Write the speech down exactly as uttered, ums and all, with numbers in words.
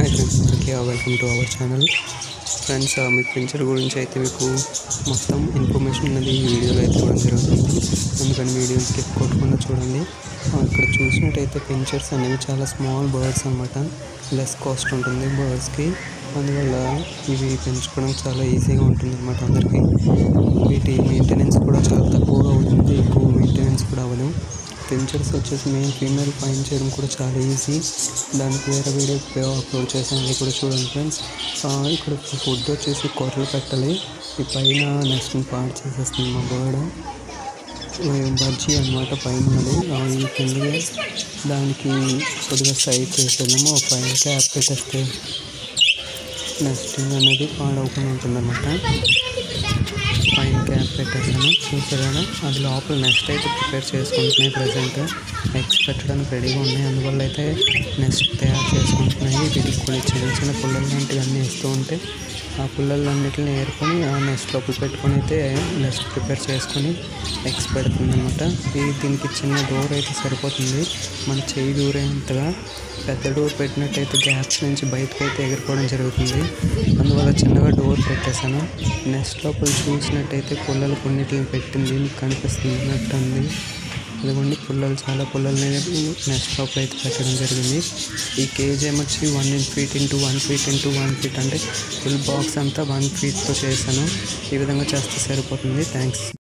Hi friends, అందరికీ welcome to our channel. Friends, మీ పెంచర్ గురించి అయితే మీకు మొత్తం ఇన్ఫర్మేషన్ అనేది ఈ వీడియోలో అయితే ఇవ్వడం జరుగుతుంది. అందుకని వీడియో స్కిప్ కొట్టకుండా చూడండి. ఇక్కడ చూసినట్టయితే పెంచర్స్ అనేవి చాలా స్మాల్ బర్డ్స్ అనమాట. లెస్ కాస్ట్ ఉంటుంది బర్డ్స్కి. అందువల్ల ఇవి పెంచుకోవడం చాలా ఈజీగా ఉంటుంది అనమాట అందరికీ. వీటి మెయింటెనెన్స్ కూడా చాలా తక్కువగా అవుతుంది, ఎక్కువ మెయింటెనెన్స్ కూడా అవ్వదు. పెంచర్స్ వచ్చేసి మెయిన్ ఫీమేల్ ఫైండ్ చేయడం కూడా చాలా ఈజీ. దానికి వేరే వీడియో అప్లోడ్ చేసాను, అది కూడా చూడండి ఫ్రెండ్స్. ఇక్కడ ఫుడ్ వచ్చేసి కొర్రలు పెట్టాలి. ఈ పైన నెక్స్ట్ పాడు చేసేస్తుంది మా బర్డ్. బజ్జీ అనమాట పైన ఉన్నది. ఈ కిందగా దానికి కొద్దిగా సైజ్ చేసేదేమో పైన క్యాప్ పెట్టేస్తే నెస్టింగ్ అనేది పాడవకుండా ఉంటుంది అనమాట. పైన క్యాప్ పెట్టేసాను, చూసారా? అది లోపల నెక్స్ట్ అయితే ప్రిపేర్ చేసుకుంటున్నాయి. ప్రజెంట్ ఎగ్స్ పెట్టడానికి రెడీగా ఉన్నాయి, అందువల్ల అయితే నెక్స్ట్ తయారు చేసుకుంటున్నాయి. వీటికి కొన్ని చిన్న చిన్న పుల్లలు లాంటివి అన్నీ ఇస్తూ ఉంటే ఆ పుల్లలన్నిటిని ఏరుకొని ఆ నెక్స్ట్ లోపల పెట్టుకొని అయితే నెక్స్ట్ ప్రిపేర్ చేసుకొని ఎగ్స్ పెడుతుంది అనమాట. ఇది దీనికి చిన్న డోర్ అయితే సరిపోతుంది, మన చేయి దూరేంతగా. పెద్ద డోర్ పెట్టినట్టయితే గ్యాప్స్ నుంచి బయటకు అయితే ఎగిరిపోవడం జరుగుతుంది. అందువల్ల చిన్నగా డోర్ పెట్టేశాను. నెక్స్ట్ లోపల చూసినట్టయితే పుల్లలు కొన్నిటిని పెట్టింది, మీకు కనిపిస్తున్నట్టుంది. ఇదిగోండి పుల్లలు, చాలా పుల్లలు నెక్స్ట్ లోపల అయితే పెట్టడం జరిగింది. ఈ కేజ్ ఏమొచ్చి one feet into one feet into one feet అంటే ఫుల్ బాక్స్ అంతా వన్ ఫీట్తో చేశాను. ఈ విధంగా చేస్తే సరిపోతుంది. థ్యాంక్స్.